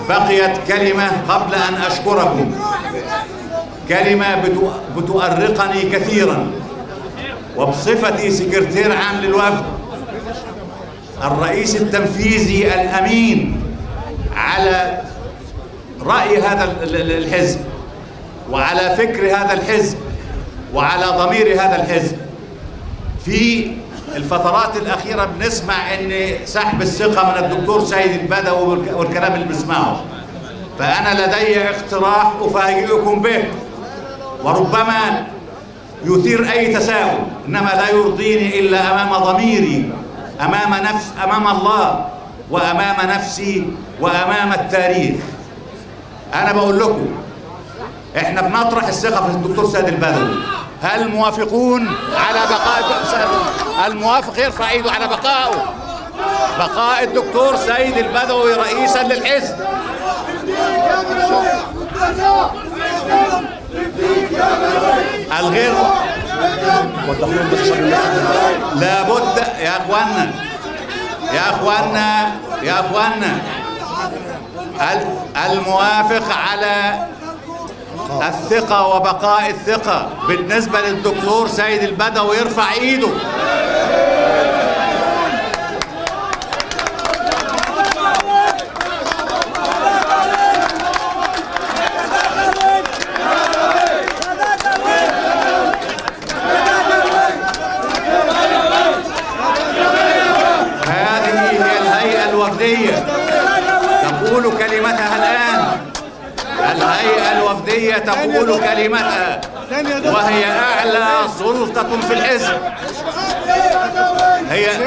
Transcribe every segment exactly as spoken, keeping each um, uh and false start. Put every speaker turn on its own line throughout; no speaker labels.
بقيت كلمة قبل أن أشكركم، كلمة بتؤرقني كثيرا، وبصفتي سكرتير عام للوفد الرئيس التنفيذي الأمين على رأي هذا الحزب وعلى فكر هذا الحزب وعلى ضمير هذا الحزب. في الفترات الأخيرة بنسمع إن سحب الثقة من الدكتور سيد البدوي والكلام اللي بنسمعه، فأنا لدي اقتراح أفاجئكم به وربما يثير أي تساؤل، إنما لا يرضيني إلا أمام ضميري، أمام نفس أمام الله وأمام نفسي وأمام التاريخ. أنا بقول لكم إحنا بنطرح الثقة في الدكتور سيد البدوي. هل موافقون على بقاء الموافق يرفع ايده على بقائه بقاء الدكتور سيد البدوي رئيسا للحزب؟ الغير لابد يا اخوانا يا اخوانا يا اخوانا الموافق على الثقة وبقاء الثقة بالنسبة للدكتور سيد البدوي يرفع ايده. هذه هي الهيئة الوفدية تقول كلمتها الآن. الهيئة الوفدية تقول كلمتها وهي أعلى سلطة في الحزب. هي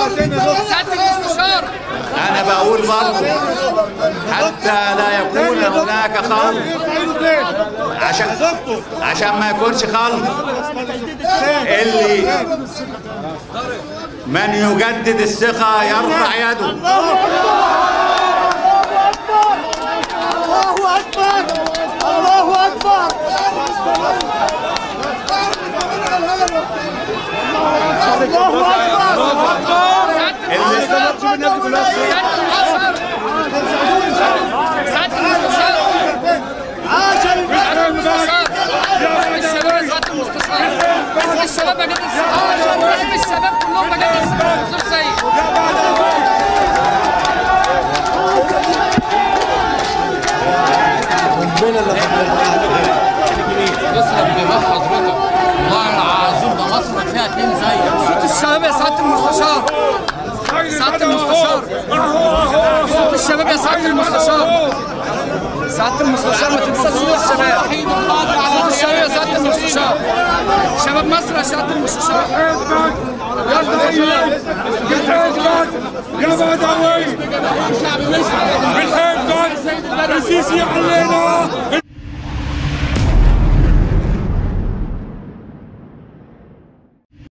أنا بقول برضه حتى لا يكون هناك خلط، عشان عشان ما يكونش خلط، اللي من يجدد الثقة يرفع يده.
الله أكبر الله أكبر.
الشباب بجد الشباب كلهم بجد دكتور سيد.
يسلم دماغ حضرتك، والله العظيم ده مصر فيها اتنين زي
صوت الشباب يا سعادة المستشار. سعادة المستشار صوت الشباب يا سعادة المستشار. سعادة المستشار ما تنساش صوت الشباب. صوت الشباب يا سعادة المستشار. شباب مصر يا سعادة المستشار.
يا بدوي بنحبك